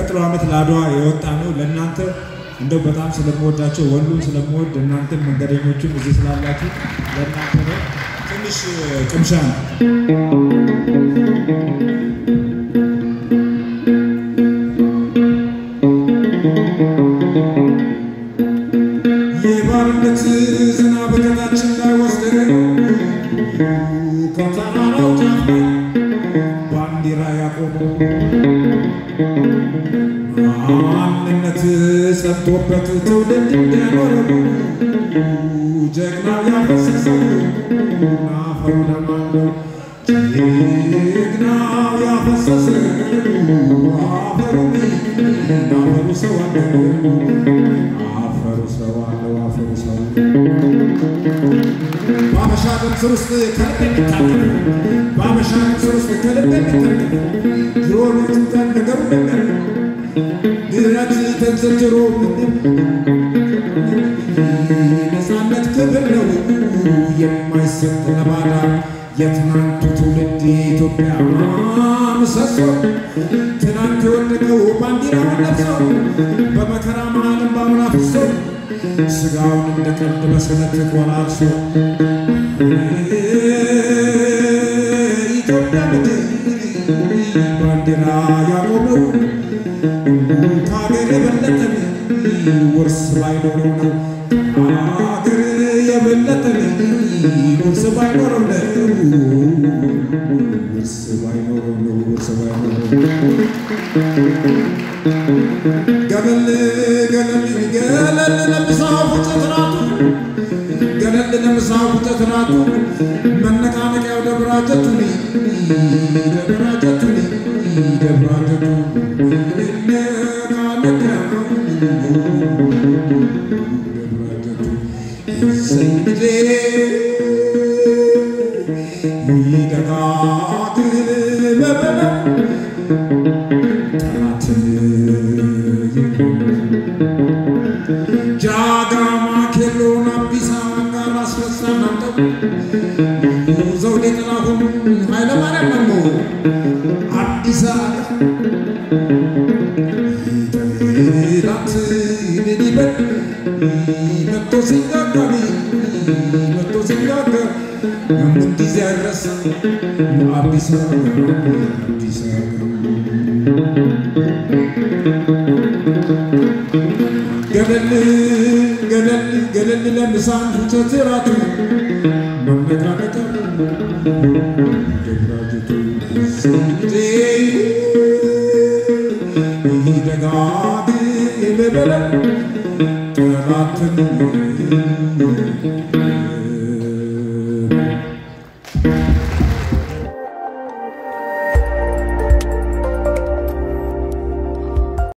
በሚቀጥለው ዓመት ለአድዋ የወጣ ነው ለእናንተ እንደው በጣም ስለምወዳቸው ወንዱን ስለምወድ እናንተ መንገደኞቹም እዚህ ስላላችሁ ለእናንተ ነው ትንሽ ቅምሻ ነው የባርነት ዝናብ ከታችን ላይ ወስደን ከተራራው ጫፍ ባንዲራ ያቆመው ማንነት ሰጥቶበት ትውልድ እንዲያኖረው ጀግናው ያፈሰሰው አፈሩ ደማለው ጀግናው ያፈሰሰው አፈሩ ሰው አለው አፈሩ ሰው አለው አፈሩ ሰው ባበሻ ገምስር ውስጥ ከልብ የሚታገል ባበሻ ገምስር ውስጥ ከልብ የሚታገል ድሮን ትንተን ነገሩ ነገር ድረት ተንዘርዝሮ ነፃነት ክብር ነው የማይሰጥ ለባዳ የትናንቱ ትውልድ የኢትዮጵያ ምሰሶ ትናንት የወደቀው ባንዲራውን ለብሶ በመከራ መሃል እንባውን አፍሶ ስጋውን እንደ ቀልድ በስለት ቆራርሶ ኢትዮጵያ ምድር ባንዲራ ያቆመው ከአገር የበለጠን ውርስ ባይኖረው ነው አገር የበለጠን ውርስ ባይኖረው ነው ውርስ ባይኖረው ነው ውርስ ባይኖረው ገለል ገለል ገለል ለምሳው ተትራቱ ገለል ለምሳው ተትራቱ መነቃነቂያው ደብራጀቱኒ ደብራጀቱኒ ደብራጀቱ ነቃነቂያው ደብራጀቱ ሰይዴ ይደጋግል መበለ ጃጋማ ኬሎና ቢሳ ጋር አስፈሳናንተው ዘውዴ ጥላሁን ኃይለ ማርያም ነሞ አዲስ አበባ ላት ሊበል መቶ ሲጋጋቢ መቶ ሲጋጋ ምን ጊዜ ያረሳ አዲስ አበባ አዲስ አበባ ገለል ገለል ገለል ለምሳን ተትራቱ መነቃነቃ ደብራጀቱ ሲዴ ይደጋግ ይበበለ ጠላትን